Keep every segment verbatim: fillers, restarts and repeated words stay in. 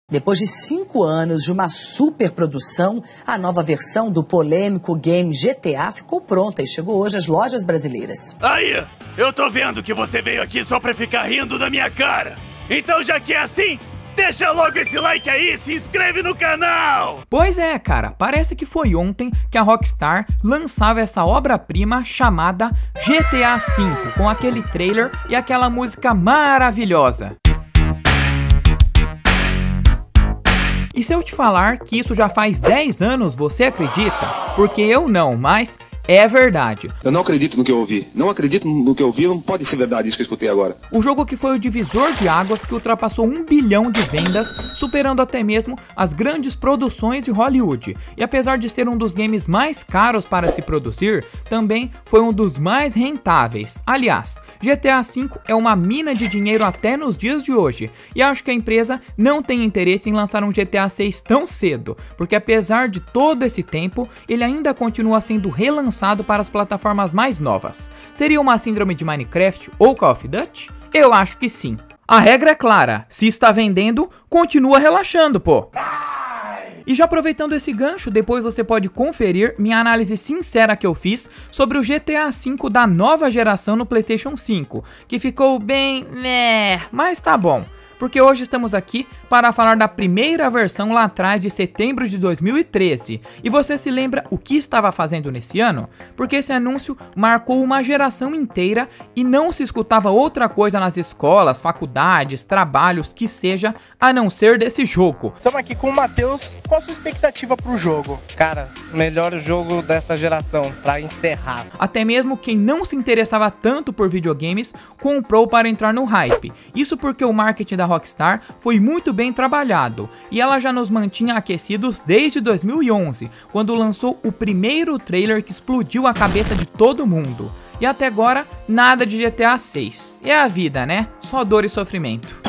Depois de cinco anos de uma superprodução, a nova versão do polêmico game G T A ficou pronta e chegou hoje às lojas brasileiras. Aí, eu tô vendo que você veio aqui só pra ficar rindo da minha cara. Então, já que é assim, deixa logo esse like aí e se inscreve no canal! Pois é, cara, parece que foi ontem que a Rockstar lançava essa obra-prima chamada G T A cinco, com aquele trailer e aquela música maravilhosa. E se eu te falar que isso já faz dez anos, você acredita? Porque eu não, mas é verdade. Eu não acredito no que eu ouvi. Não acredito no que eu ouvi, não pode ser verdade isso que eu escutei agora. O jogo que foi o divisor de águas que ultrapassou um bilhão de vendas, superando até mesmo as grandes produções de Hollywood. E apesar de ser um dos games mais caros para se produzir, também foi um dos mais rentáveis. Aliás, G T A cinco é uma mina de dinheiro até nos dias de hoje. E acho que a empresa não tem interesse em lançar um G T A seis tão cedo, porque apesar de todo esse tempo, ele ainda continua sendo relançado para as plataformas mais novas. Seria uma síndrome de Minecraft ou Call of Duty? Eu acho que sim. A regra é clara, se está vendendo, continua relaxando, pô. E já aproveitando esse gancho, depois você pode conferir minha análise sincera que eu fiz sobre o G T A cinco da nova geração no PlayStation cinco, que ficou bem, né, mas tá bom. Porque hoje estamos aqui para falar da primeira versão lá atrás de setembro de dois mil e treze. E você se lembra o que estava fazendo nesse ano? Porque esse anúncio marcou uma geração inteira e não se escutava outra coisa nas escolas, faculdades, trabalhos, que seja, a não ser desse jogo. Estamos aqui com o Matheus. Qual a sua expectativa para o jogo? Cara, melhor jogo dessa geração, para encerrar. Até mesmo quem não se interessava tanto por videogames comprou para entrar no hype. Isso porque o marketing da Rockstar foi muito bem trabalhado e ela já nos mantinha aquecidos desde dois mil e onze, quando lançou o primeiro trailer que explodiu a cabeça de todo mundo. E até agora, nada de G T A seis. É a vida, né? Só dor e sofrimento.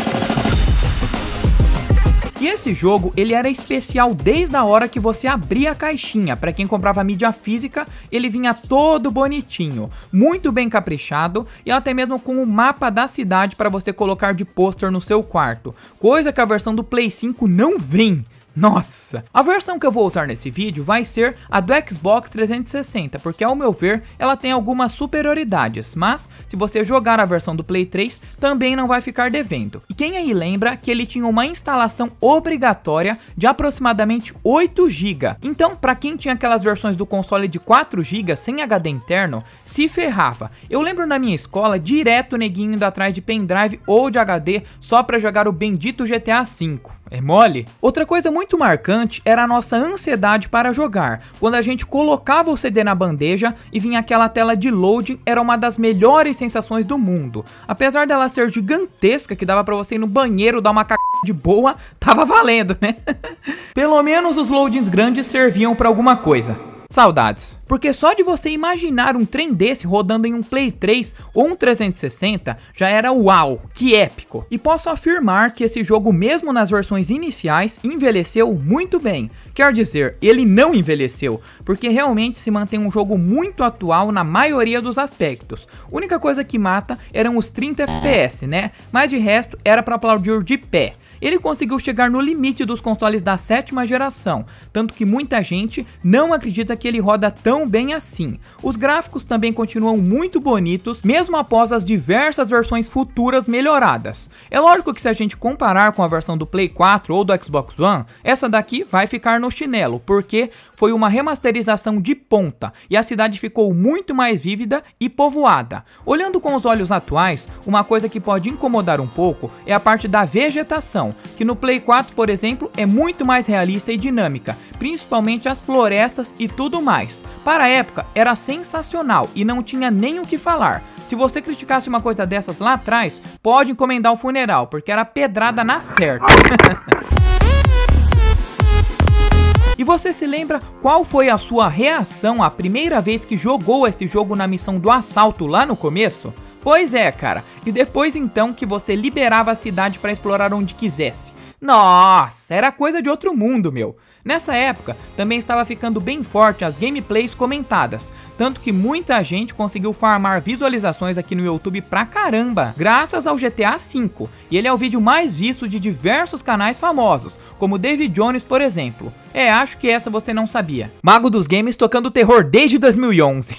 E esse jogo, ele era especial desde a hora que você abria a caixinha. Para quem comprava mídia física, ele vinha todo bonitinho, muito bem caprichado e até mesmo com o mapa da cidade para você colocar de pôster no seu quarto, coisa que a versão do Play cinco não vem. Nossa! A versão que eu vou usar nesse vídeo vai ser a do Xbox trezentos e sessenta, porque ao meu ver ela tem algumas superioridades, mas se você jogar a versão do Play três também não vai ficar devendo. E quem aí lembra que ele tinha uma instalação obrigatória de aproximadamente oito gigas, então para quem tinha aquelas versões do console de quatro gigas sem H D interno, se ferrava. Eu lembro na minha escola direto o neguinho indo atrás de pendrive ou de H D só para jogar o bendito G T A cinco. É mole? Outra coisa muito marcante era a nossa ansiedade para jogar. Quando a gente colocava o C D na bandeja e vinha aquela tela de loading, era uma das melhores sensações do mundo. Apesar dela ser gigantesca, que dava pra você ir no banheiro dar uma c... de boa, tava valendo, né? Pelo menos os loadings grandes serviam pra alguma coisa. Saudades. Porque só de você imaginar um trem desse rodando em um Play três ou um trezentos e sessenta já era uau, que épico. E posso afirmar que esse jogo, mesmo nas versões iniciais, envelheceu muito bem. Quer dizer, ele não envelheceu, porque realmente se mantém um jogo muito atual na maioria dos aspectos. A única coisa que mata eram os trinta F P S, né? Mas de resto era para aplaudir de pé. Ele conseguiu chegar no limite dos consoles da sétima geração, tanto que muita gente não acredita que ele roda tão bem assim. Os gráficos também continuam muito bonitos, mesmo após as diversas versões futuras melhoradas. É lógico que se a gente comparar com a versão do Play quatro ou do Xbox One, essa daqui vai ficar no chinelo, porque foi uma remasterização de ponta e a cidade ficou muito mais vívida e povoada. Olhando com os olhos atuais, uma coisa que pode incomodar um pouco é a parte da vegetação, que no Play quatro, por exemplo, é muito mais realista e dinâmica, principalmente as florestas e tudo mais. Para a época, era sensacional e não tinha nem o que falar. Se você criticasse uma coisa dessas lá atrás, pode encomendar o funeral, porque era pedrada na certa. E você se lembra qual foi a sua reação a primeira vez que jogou esse jogo na missão do assalto lá no começo? Pois é, cara. E depois então que você liberava a cidade pra explorar onde quisesse. Nossa, era coisa de outro mundo, meu. Nessa época, também estava ficando bem forte as gameplays comentadas, tanto que muita gente conseguiu farmar visualizações aqui no YouTube pra caramba, graças ao G T A cinco, e ele é o vídeo mais visto de diversos canais famosos, como David Jones, por exemplo. É, acho que essa você não sabia. Mago dos games tocando terror desde dois mil e onze.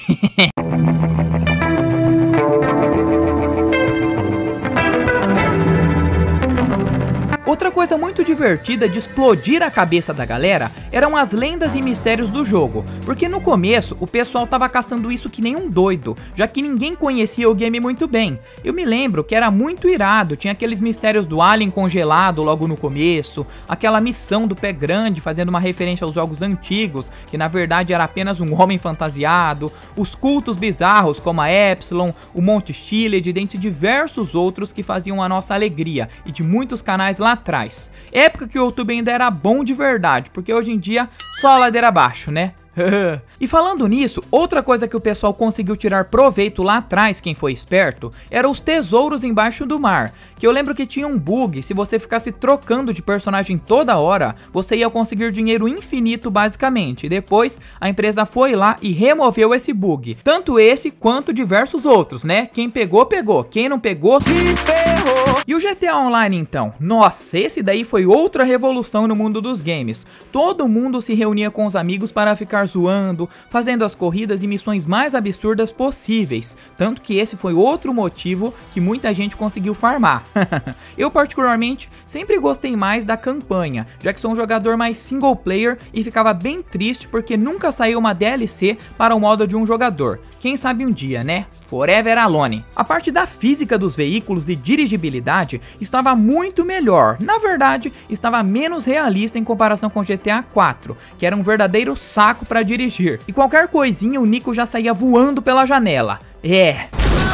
Outra coisa muito divertida de explodir a cabeça da galera eram as lendas e mistérios do jogo, porque no começo o pessoal tava caçando isso que nem um doido, já que ninguém conhecia o game muito bem. Eu me lembro que era muito irado, tinha aqueles mistérios do alien congelado logo no começo, aquela missão do pé grande fazendo uma referência aos jogos antigos, que na verdade era apenas um homem fantasiado, os cultos bizarros como a Epsilon, o Monte Chiliad, dentre diversos outros que faziam a nossa alegria, e de muitos canais lá atrás. Época que o YouTube ainda era bom de verdade, porque hoje em dia só a ladeira abaixo, né? E falando nisso, outra coisa que o pessoal conseguiu tirar proveito lá atrás, quem foi esperto, eram os tesouros embaixo do mar, que eu lembro que tinha um bug, se você ficasse trocando de personagem toda hora, você ia conseguir dinheiro infinito basicamente, e depois a empresa foi lá e removeu esse bug, tanto esse quanto diversos outros, né? Quem pegou, pegou, quem não pegou, se ferrou. E o G T A Online então? Nossa, esse daí foi outra revolução no mundo dos games, todo mundo se reunia com os amigos para ficar zoando, fazendo as corridas e missões mais absurdas possíveis, tanto que esse foi outro motivo que muita gente conseguiu farmar. Eu particularmente sempre gostei mais da campanha, já que sou um jogador mais single player e ficava bem triste porque nunca saiu uma D L C para o modo de um jogador. Quem sabe um dia, né? Forever Alone. A parte da física dos veículos e dirigibilidade estava muito melhor, na verdade estava menos realista em comparação com G T A quatro, que era um verdadeiro saco para dirigir, e qualquer coisinha o Nico já saía voando pela janela. É...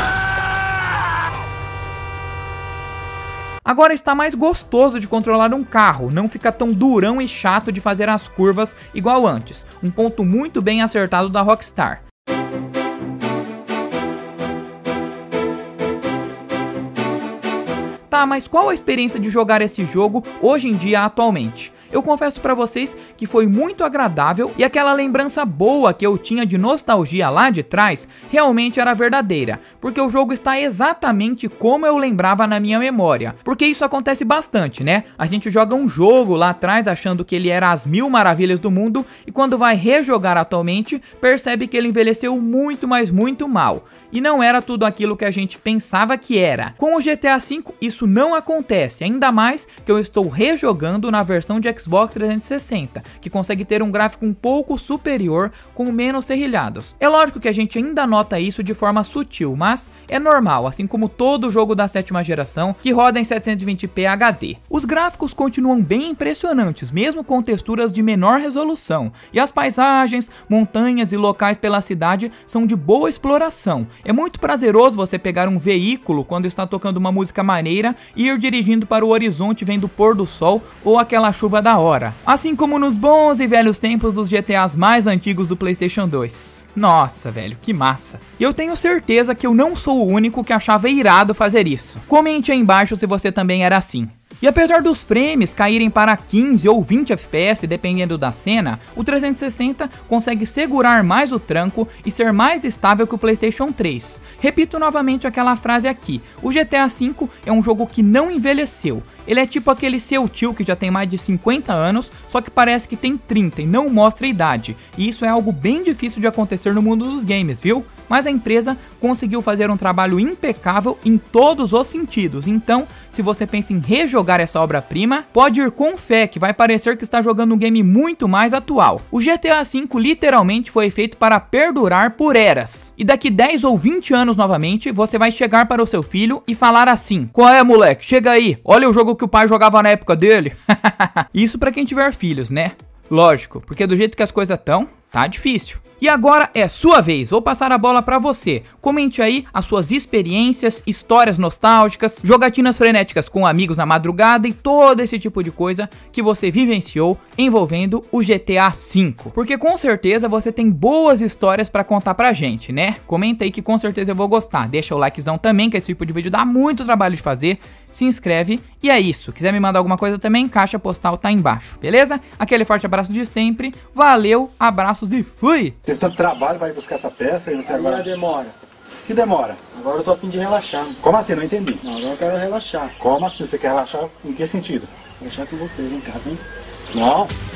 Agora está mais gostoso de controlar um carro, não fica tão durão e chato de fazer as curvas igual antes, um ponto muito bem acertado da Rockstar. Tá, mas qual a experiência de jogar esse jogo hoje em dia atualmente? Eu confesso pra vocês que foi muito agradável e aquela lembrança boa que eu tinha de nostalgia lá de trás realmente era verdadeira, porque o jogo está exatamente como eu lembrava na minha memória, porque isso acontece bastante, né? A gente joga um jogo lá atrás achando que ele era as mil maravilhas do mundo e quando vai rejogar atualmente percebe que ele envelheceu muito, mas muito mal, e não era tudo aquilo que a gente pensava que era. Com o G T A cinco isso não acontece, ainda mais que eu estou rejogando na versão de Xbox trezentos e sessenta, que consegue ter um gráfico um pouco superior com menos serrilhados. É lógico que a gente ainda nota isso de forma sutil, mas é normal, assim como todo jogo da sétima geração que roda em setecentos e vinte p H D. Os gráficos continuam bem impressionantes, mesmo com texturas de menor resolução, e as paisagens, montanhas e locais pela cidade são de boa exploração. É muito prazeroso você pegar um veículo quando está tocando uma música maneira e ir dirigindo para o horizonte vendo o pôr do sol ou aquela chuva da hora, assim como nos bons e velhos tempos dos G T As mais antigos do PlayStation dois. Nossa, velho, que massa. E eu tenho certeza que eu não sou o único que achava irado fazer isso. Comente aí embaixo se você também era assim. E apesar dos frames caírem para quinze ou vinte F P S dependendo da cena, o trezentos e sessenta consegue segurar mais o tranco e ser mais estável que o PlayStation três. Repito novamente aquela frase aqui, o G T A cinco é um jogo que não envelheceu. Ele é tipo aquele seu tio que já tem mais de cinquenta anos, só que parece que tem trinta e não mostra a idade. E isso é algo bem difícil de acontecer no mundo dos games, viu? Mas a empresa conseguiu fazer um trabalho impecável em todos os sentidos. Então, se você pensa em rejogar essa obra-prima, pode ir com fé que vai parecer que está jogando um game muito mais atual. O G T A cinco literalmente foi feito para perdurar por eras. E daqui dez ou vinte anos novamente, você vai chegar para o seu filho e falar assim: "Qual é, moleque? Chega aí, olha o jogo que o pai jogava na época dele." Isso pra quem tiver filhos, né? Lógico, porque do jeito que as coisas estão, tá difícil. E agora é sua vez, vou passar a bola pra você. Comente aí as suas experiências, histórias nostálgicas, jogatinas frenéticas com amigos na madrugada e todo esse tipo de coisa que você vivenciou envolvendo o G T A cinco. Porque com certeza você tem boas histórias pra contar pra gente, né? Comenta aí que com certeza eu vou gostar. Deixa o likezão também, que esse tipo de vídeo dá muito trabalho de fazer. Se inscreve e é isso. Quiser me mandar alguma coisa também, caixa postal tá embaixo, beleza? Aquele forte abraço de sempre. Valeu, abraços e fui! Teve tanto trabalho para ir buscar essa peça e você agora agora... demora. Que demora? Agora eu tô a fim de relaxar. Como assim? Não entendi. Não, agora eu quero relaxar. Como assim? Você quer relaxar? Em que sentido? Relaxar com você, vem cá, vem. Não.